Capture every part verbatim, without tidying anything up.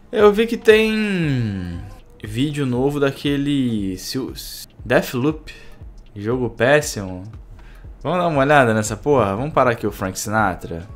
Eu vi que tem vídeo novo daquele Deathloop, jogo péssimo. Vamos dar uma olhada nessa porra? Vamos parar aqui o Frank Sinatra.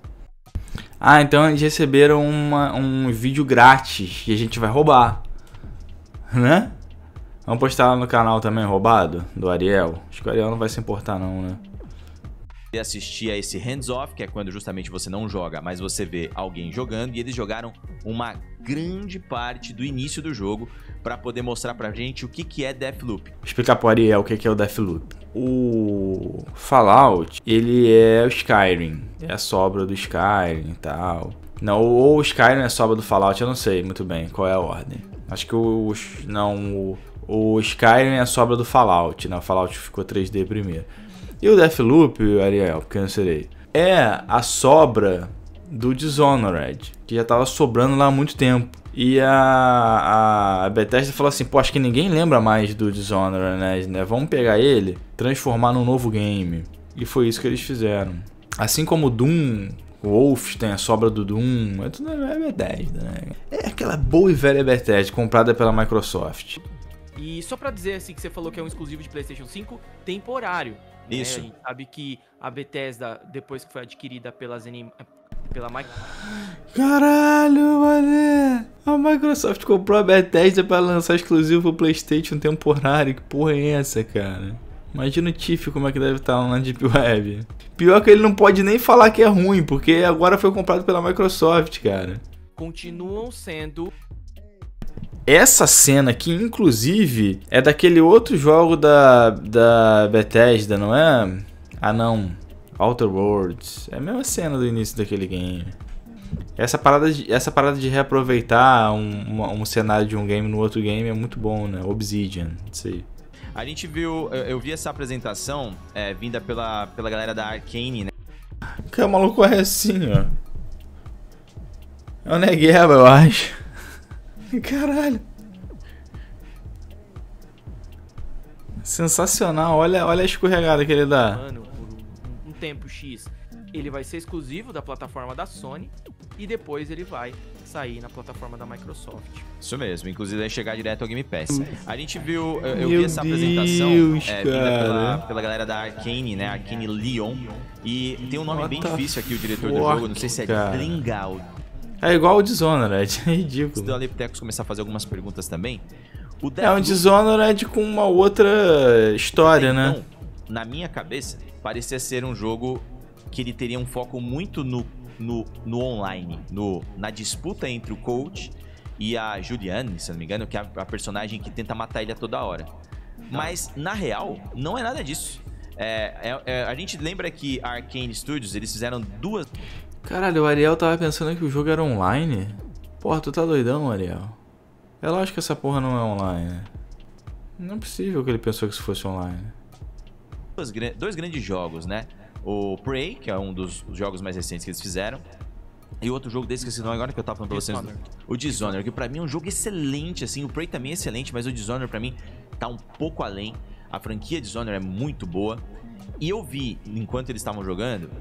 Ah, então eles receberam uma, um vídeo grátis que a gente vai roubar, né? Vamos postar lá no canal também, roubado, do Ariel. Acho que o Ariel não vai se importar não, né? E assistir a esse hands-off, que é quando justamente você não joga, mas você vê alguém jogando, e eles jogaram uma grande parte do início do jogo para poder mostrar pra gente o que, que é Deathloop. Vou explicar pro Ariel o que, que é o Deathloop. O Fallout, ele é o Skyrim, é a sobra do Skyrim e tal. Não, ou o Skyrim é a sobra do Fallout, eu não sei muito bem qual é a ordem. Acho que o... não, o, o Skyrim é a sobra do Fallout, né? O Fallout ficou três D primeiro. E o Deathloop, Ariel, porque eu não sei, é a sobra do Dishonored, que já tava sobrando lá há muito tempo. E a, a Bethesda falou assim, pô, acho que ninguém lembra mais do Dishonored, né? Vamos pegar ele, transformar num novo game. E foi isso que eles fizeram. Assim como o Doom, o Wolf tem a sobra do Doom, é tudo é Bethesda, né? É aquela boa e velha Bethesda, comprada pela Microsoft. E só pra dizer assim que você falou que é um exclusivo de PlayStation cinco temporário. Isso. Né? A gente sabe que a Bethesda, depois que foi adquirida pela Zenim, pela Microsoft... Caralho, mané! A Microsoft comprou a Bethesda pra lançar exclusivo pro PlayStation temporário. Que porra é essa, cara? Imagina o Tiff como é que deve estar lá na Deep Web. Pior que ele não pode nem falar que é ruim, porque agora foi comprado pela Microsoft, cara. Continuam sendo... Essa cena aqui, inclusive, é daquele outro jogo da, da Bethesda, não é? Ah, não. Outer Worlds. É a mesma cena do início daquele game. Essa parada de, essa parada de reaproveitar um, um, um cenário de um game no outro game é muito bom, né? Obsidian, não sei. A gente viu, eu, eu vi essa apresentação é, vinda pela, pela galera da Arcane, né? Que o maluco é assim, ó. É o Negueba, eu acho. Caralho. Sensacional. Olha, olha a escorregada que ele dá. Mano, por um, um tempo X, ele vai ser exclusivo da plataforma da Sony e depois ele vai sair na plataforma da Microsoft. Isso mesmo, inclusive vai chegar direto ao Game Pass. A gente viu, eu, eu Meu vi essa apresentação Deus, é, vinda pela, pela galera da Arcane, né? Arcane Leon. E tem um nome What bem the difícil aqui, o diretor do fuck, jogo, não sei se é cara. Dringal. É igual o Dishonored, é ridículo. Antes do Aleptecos começar a fazer algumas perguntas também. O É um Deathloop, Dishonored com uma outra história, então, né? na minha cabeça, parecia ser um jogo que ele teria um foco muito no, no, no online, no, na disputa entre o coach e a Julianne, se não me engano, que é a, a personagem que tenta matar ele a toda hora. Mas, na real, não é nada disso. É, é, é, a gente lembra que a Arcane Studios, eles fizeram duas... Caralho, o Ariel tava pensando que o jogo era online. Porra, tu tá doidão, Ariel? É lógico que essa porra não é online. Não é possível que ele pensou que isso fosse online. Dois, dois grandes jogos, né? O Prey, que é um dos jogos mais recentes que eles fizeram. E outro jogo desse que eu não agora que eu tava falando pra vocês. O Dishonored, que pra mim é um jogo excelente, assim. O Prey também é excelente, mas o Dishonored pra mim tá um pouco além. A franquia Dishonored é muito boa. E eu vi, enquanto eles estavam jogando...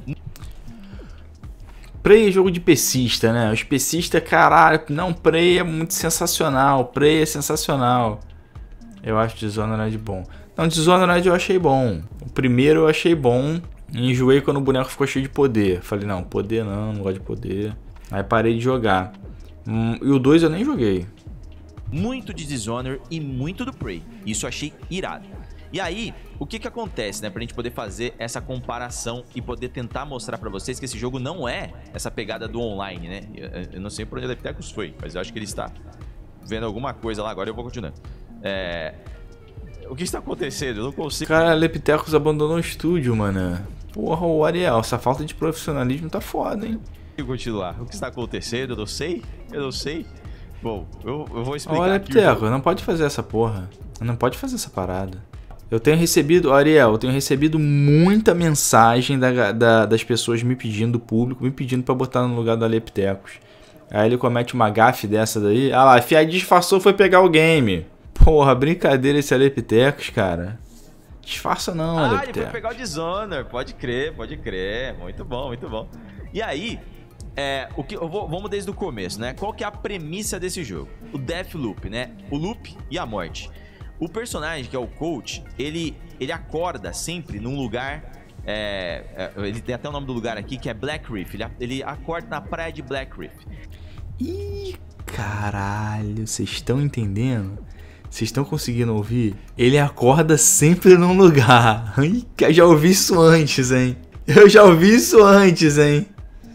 Prey é jogo de PCista, né? Os PCistas, caralho, não, Prey é muito sensacional, Prey é sensacional. Eu acho Dishonored bom. Não, Dishonored eu achei bom. O primeiro eu achei bom. Enjoei quando o boneco ficou cheio de poder. Falei, não, poder não, não gosto de poder. Aí parei de jogar. Hum, e o dois eu nem joguei. Muito de Dishonored e muito do Prey. Isso eu achei irado. E aí, o que que acontece, né? Pra gente poder fazer essa comparação e poder tentar mostrar pra vocês que esse jogo não é essa pegada do online, né? Eu, eu não sei por onde o Aleptecos foi, mas eu acho que ele está vendo alguma coisa lá agora e eu vou continuar. É... O que está acontecendo? Eu não consigo... Cara, Aleptecos abandonou o estúdio, mano. Porra, o Ariel, essa falta de profissionalismo tá foda, hein? Eu vou continuar. O que está acontecendo? Eu não sei. Eu não sei. Bom, eu, eu vou explicar. Olha, aqui. Aleptecos, não pode fazer essa porra. Não pode fazer essa parada. Eu tenho recebido, Ariel, eu tenho recebido muita mensagem da, da, das pessoas me pedindo, do público, me pedindo pra botar no lugar do Aleptecos. Aí ele comete uma gafe dessa daí. Ah lá, Fia disfarçou, foi pegar o game. Porra, brincadeira esse Aleptecos, cara. Disfarça não, Ah, Aleptecos. ele foi pegar o Dishonored. Pode crer, pode crer. Muito bom, muito bom. E aí, É, o que, eu vou, vamos desde o começo, né? Qual que é a premissa desse jogo? O Deathloop, né? O loop e a morte. O personagem, que é o coach, ele, ele acorda sempre num lugar... É, é, ele tem até o nome do lugar aqui, que é Black Reef. Ele, ele acorda na praia de Black Reef. Ih, caralho, vocês estão entendendo? Vocês estão conseguindo ouvir? Ele acorda sempre num lugar. Ih, eu já ouvi isso antes, hein? Eu já ouvi isso antes, hein?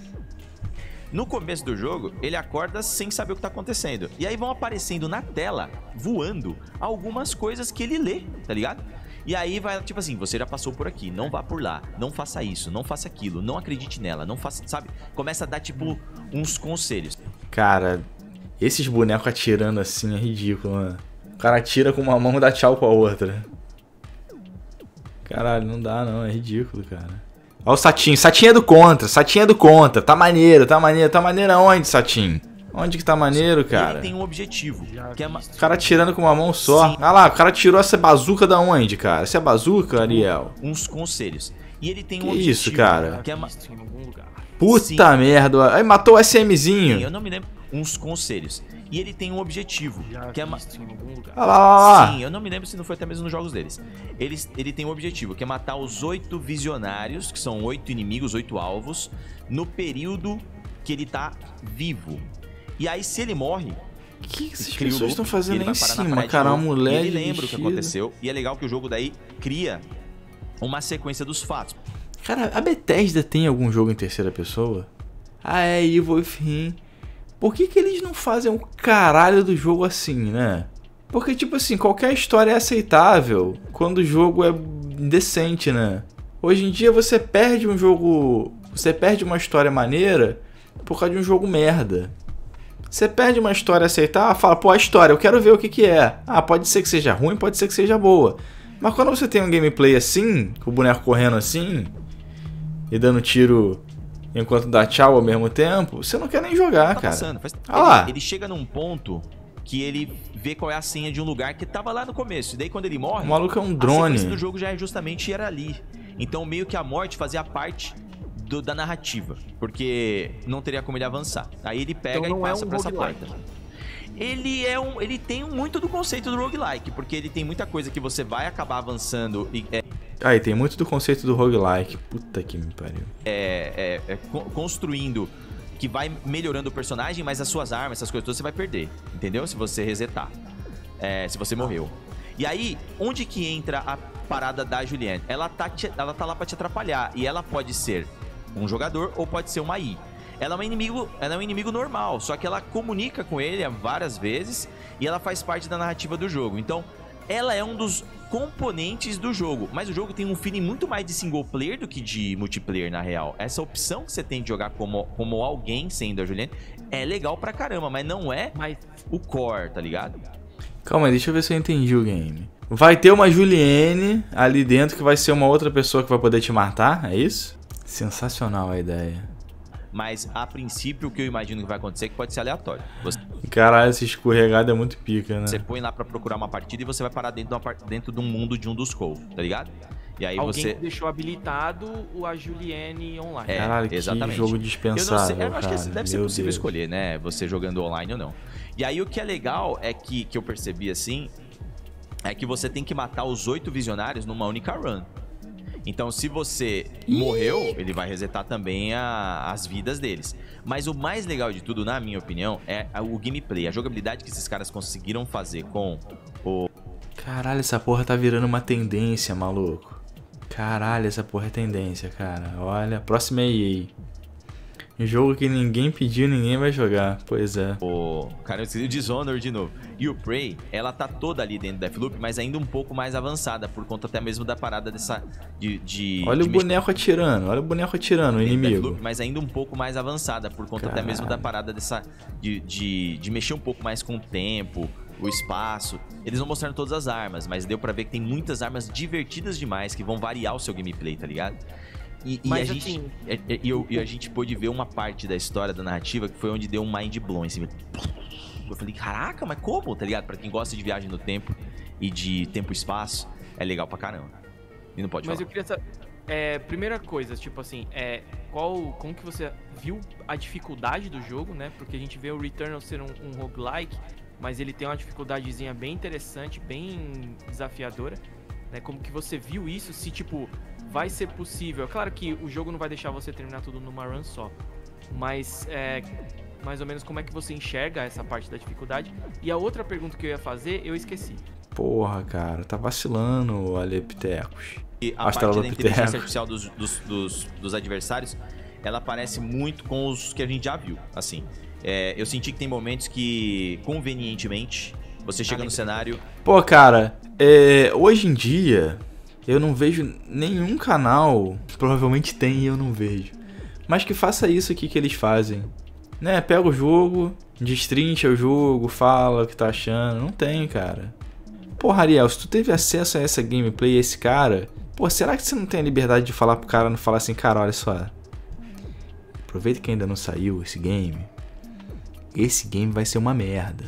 No começo do jogo, ele acorda sem saber o que tá acontecendo. E aí vão aparecendo na tela, voando, algumas coisas que ele lê, tá ligado? E aí vai, tipo assim, você já passou por aqui, não vá por lá, não faça isso, não faça aquilo, não acredite nela, não faça, sabe? Começa a dar, tipo, uns conselhos. Cara, esses bonecos atirando assim é ridículo, mano. O cara atira com uma mão e dá tchau com a outra. Caralho, não dá não, é ridículo, cara. Olha o Satinho, Satinho é do contra, Satinho é do contra, tá maneiro, tá maneiro, tá maneiro aonde, Satinho? Onde que tá maneiro, cara? Ele tem um objetivo, que é... O cara atirando com uma mão só. Sim. Ah lá, o cara tirou essa bazuca da onde, cara? Essa é bazuca, Ariel? Uns conselhos. E ele tem um que objetivo. Isso, cara? Que é uma... Puta Sim. merda. Aí matou o SMzinho. Sim, eu não me lembro. Uns conselhos. E ele tem um objetivo. Que é uma... Ah lá, lá, lá. Sim, eu não me lembro se não foi até mesmo nos jogos deles. Ele, ele tem um objetivo, que é matar os oito visionários, que são oito inimigos, oito alvos, no período que ele tá vivo. E aí, se ele morre... O que, que essas pessoas estão fazendo aí em cima, cara? Uma mulher. E ele lembra o que aconteceu. E é legal que o jogo daí cria uma sequência dos fatos. Cara, a Bethesda tem algum jogo em terceira pessoa? Ah, é Evil Within. Por que que eles não fazem um caralho do jogo assim, né? Porque, tipo assim, qualquer história é aceitável quando o jogo é decente, né? Hoje em dia você perde um jogo... Você perde uma história maneira por causa de um jogo merda. Você perde uma história aceitável, fala, pô, a história, eu quero ver o que que é. Ah, pode ser que seja ruim, pode ser que seja boa. Mas quando você tem um gameplay assim, com o boneco correndo assim, e dando tiro enquanto dá tchau ao mesmo tempo, você não quer nem jogar, tá cara. Passando, faz... Ah lá. Ele, ele chega num ponto que ele vê qual é a senha de um lugar que tava lá no começo. E daí quando ele morre, o maluco é um drone. A sequência do jogo já é justamente era ali. Então meio que a morte fazia parte do, da narrativa, porque não teria como ele avançar. Aí ele pega então, e passa é um pra essa porta. Ele é um, ele tem muito do conceito do roguelike, porque ele tem muita coisa que você vai acabar avançando e é, aí tem muito do conceito do roguelike. Puta que me pariu. É, é, é construindo, que vai melhorando o personagem, mas as suas armas, essas coisas todas você vai perder, entendeu? Se você resetar, é, se você morreu. E aí, onde que entra a parada da Julianne? Ela tá, te, ela tá lá pra te atrapalhar, e ela pode ser um jogador ou pode ser uma I. Ela é um inimigo, ela é um inimigo normal, só que ela comunica com ele várias vezes e ela faz parte da narrativa do jogo. Então, ela é um dos componentes do jogo, mas o jogo tem um feeling muito mais de single player do que de multiplayer na real. Essa opção que você tem de jogar como, como alguém sendo a Julianne é legal pra caramba, mas não é mas... o core, tá ligado? Calma aí, deixa eu ver se eu entendi o game. Vai ter uma Julianne ali dentro que vai ser uma outra pessoa que vai poder te matar, é isso? Sensacional a ideia. Mas, a princípio, o que eu imagino que vai acontecer é que pode ser aleatório. Você... Caralho, esse escorregado é muito pica, né? Você põe lá pra procurar uma partida e você vai parar dentro de, uma, dentro de um mundo de um dos Cove, tá ligado? E aí Alguém você... deixou habilitado o a Julianne online. É, Caralho, exatamente. Que jogo dispensável, eu não sei, eu acho cara. que deve ser Meu possível Deus. escolher, né? Você jogando online ou não. E aí o que é legal é que, que eu percebi assim, é que você tem que matar os oito visionários numa única run. Então, se você morreu, ele vai resetar também a, as vidas deles. Mas o mais legal de tudo, na minha opinião, é o gameplay, a jogabilidade que esses caras conseguiram fazer com o... Caralho, essa porra tá virando uma tendência, maluco. Caralho, essa porra é tendência, cara. Olha, próxima é E A. Um jogo que ninguém pediu, ninguém vai jogar. Pois é. O cara, eu esqueci o Dishonored de novo. E o Prey, ela tá toda ali dentro do Deathloop, mas ainda um pouco mais avançada, por conta até mesmo da parada dessa... De, de, olha de o boneco atirando, olha o boneco atirando, o inimigo. Deathloop, mas ainda um pouco mais avançada, por conta Caralho. até mesmo da parada dessa... De, de, de mexer um pouco mais com o tempo, o espaço. Eles não mostraram todas as armas, mas deu pra ver que tem muitas armas divertidas demais, que vão variar o seu gameplay, tá ligado? E, e, Mas, a assim, gente, e, e, eu, e a gente pôde ver uma parte da história, da narrativa, que foi onde deu um mind blow assim. Eu falei, caraca, mas como? Tá ligado? Pra quem gosta de viagem no tempo e de tempo e espaço, é legal pra caramba. E não pode Mas falar. eu queria, sa É, primeira coisa, tipo assim, é, qual, como que você viu a dificuldade do jogo, né? Porque a gente vê o Returnal ser um, um roguelike, mas ele tem uma dificuldadezinha bem interessante, bem desafiadora, né? Como que você viu isso, se tipo, vai ser possível? Claro que o jogo não vai deixar você terminar tudo numa run só, mas é, mais ou menos como é que você enxerga essa parte da dificuldade? E a outra pergunta que eu ia fazer, eu esqueci. Porra, cara, tá vacilando, Alepitecos. E a parte da inteligência artificial dos, dos, dos, dos adversários, ela parece muito com os que a gente já viu, assim. É, eu senti que tem momentos que, convenientemente, você chega no cenário... Pô, cara, é, hoje em dia, eu não vejo nenhum canal, provavelmente tem e eu não vejo, mas que faça isso aqui que eles fazem. Né, pega o jogo, destrincha o jogo, fala o que tá achando. Não tem, cara. Porra, Ariel, se tu teve acesso a essa gameplay, a esse cara... Pô, será que você não tem a liberdade de falar pro cara, não falar assim, cara, olha só... Aproveita que ainda não saiu esse game. Esse game vai ser uma merda.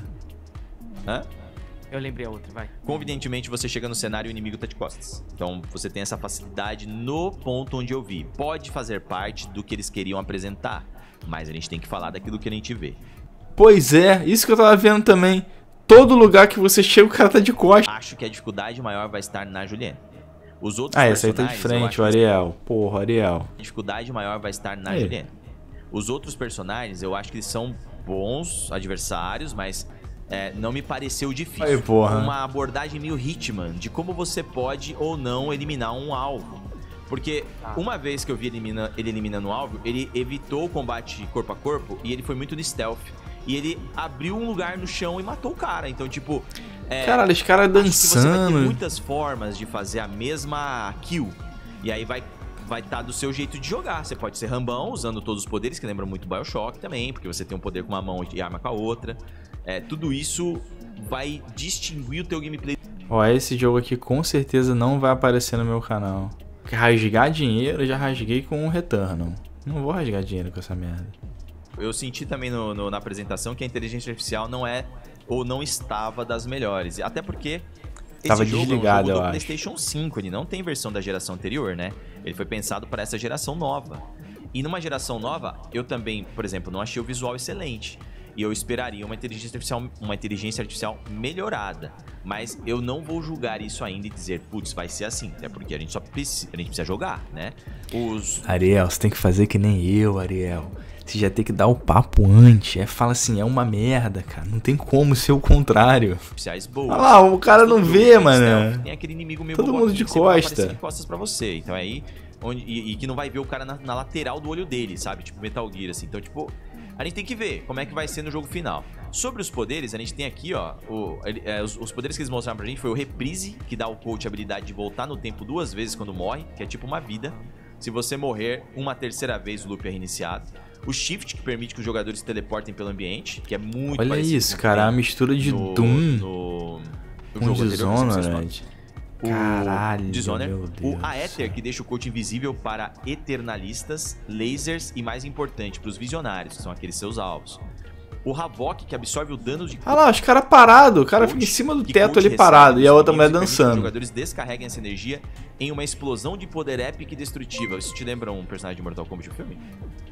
Hã? Eu lembrei a outra, vai. Convenientemente, você chega no cenário e o inimigo tá de costas. Então, você tem essa facilidade no ponto onde eu vi. Pode fazer parte do que eles queriam apresentar, mas a gente tem que falar daquilo que a gente vê. Pois é, isso que eu tava vendo também. Todo lugar que você chega, o cara tá de costas. Acho que a dificuldade maior vai estar na Juliana. Os outros ah, essa aí tá de frente, o Ariel. Porra, Ariel. A dificuldade maior vai estar na aí. Juliana. Os outros personagens, eu acho que eles são bons adversários, mas é, não me pareceu difícil. Aí, porra. Uma abordagem meio Hitman, de como você pode ou não eliminar um alvo. Porque uma vez que eu vi elimina, ele eliminando o alvo, ele evitou o combate corpo a corpo e ele foi muito no stealth. E ele abriu um lugar no chão e matou o cara. Então, tipo... É, Caralho, os caras dançando. Você vai ter muitas formas de fazer a mesma kill. E aí vai vai estar tá do seu jeito de jogar. Você pode ser rambão, usando todos os poderes, que lembra muito BioShock também, porque você tem um poder com uma mão e arma com a outra. É, tudo isso vai distinguir o teu gameplay. Ó, esse jogo aqui com certeza não vai aparecer no meu canal. Porque rasgar dinheiro, eu já rasguei com o Returnal. Não vou rasgar dinheiro com essa merda. Eu senti também no, no, na apresentação que a inteligência artificial não é ou não estava das melhores. Até porque esse Tava jogo desligado, é um jogo eu do acho. PlayStation cinco, ele não tem versão da geração anterior, né? Ele foi pensado para essa geração nova. E numa geração nova, eu também, por exemplo, não achei o visual excelente. E eu esperaria uma inteligência artificial, uma inteligência artificial melhorada. Mas eu não vou julgar isso ainda e dizer, putz, vai ser assim. Até porque a gente só precisa, a gente precisa jogar, né? Os... Ariel, você tem que fazer que nem eu, Ariel. Você já tem que dar o papo antes. É, fala assim, é uma merda, cara. Não tem como ser o contrário. Boas. Olha lá, o cara não vê, mano. Tem aquele inimigo meio todo mundo de costa. De costas pra você. Então aí, onde, e, e que não vai ver o cara na, na lateral do olho dele, sabe? Tipo Metal Gear, assim. Então, tipo, a gente tem que ver como é que vai ser no jogo final. Sobre os poderes, a gente tem aqui, ó, o, é, os, os poderes que eles mostraram pra gente foi o Reprise, que dá ao coach a habilidade de voltar no tempo duas vezes quando morre, que é tipo uma vida. Se você morrer uma terceira vez, o loop é reiniciado. O Shift, que permite que os jogadores se teleportem pelo ambiente, que é muito Olha parecido isso, com cara, a mistura de no, Doom no, no com jogo Dishonored. O Caralho, Dishonored, meu Deus. o Aether, que deixa o coach invisível para eternalistas, lasers e, mais importante, para os visionários, que são aqueles seus alvos. O Havok, que absorve o dano de... Ah lá, os caras parados. O cara fica em cima do teto ali parado e a outra mulher dançando. Os jogadores descarreguem essa energia em uma explosão de poder épico e destrutiva. Isso te lembra um personagem de Mortal Kombat do filme?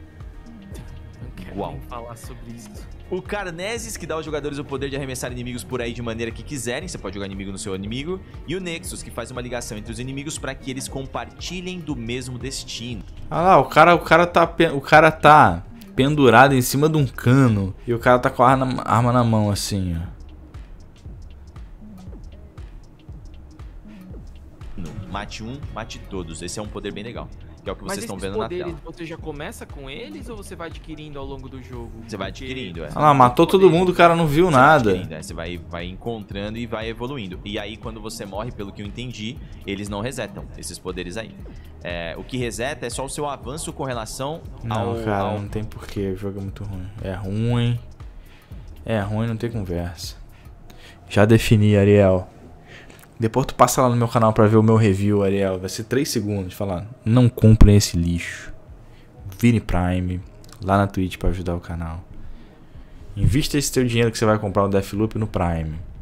Uau. Falar sobre isso. O Carnesis, que dá aos jogadores o poder de arremessar inimigos por aí de maneira que quiserem. Você pode jogar inimigo no seu inimigo. E o Nexus, que faz uma ligação entre os inimigos para que eles compartilhem do mesmo destino. Ah lá, o cara, o cara tá, o cara tá pendurado em cima de um cano e o cara tá com a arma, arma na mão assim, ó. Mate um, mate todos. Esse é um poder bem legal. Que é o que vocês Mas estão vendo na tela. Você já começa com eles ou você vai adquirindo ao longo do jogo? Você vai adquirindo, é. Ah lá, matou todo mundo, o cara não viu você nada. Vai é. Você vai, vai encontrando e vai evoluindo. E aí, quando você morre, pelo que eu entendi, eles não resetam esses poderes aí. É, o que reseta é só o seu avanço com relação ao... Não, cara, ao... não tem porquê. O jogo é muito ruim. É ruim. É ruim, não tem conversa. Já defini, Ariel. Depois tu passa lá no meu canal pra ver o meu review, Ariel. Vai ser três segundos. Falar, não comprem esse lixo. Vire Prime. Lá na Twitch pra ajudar o canal. Invista esse teu dinheiro que você vai comprar o Deathloop no Prime.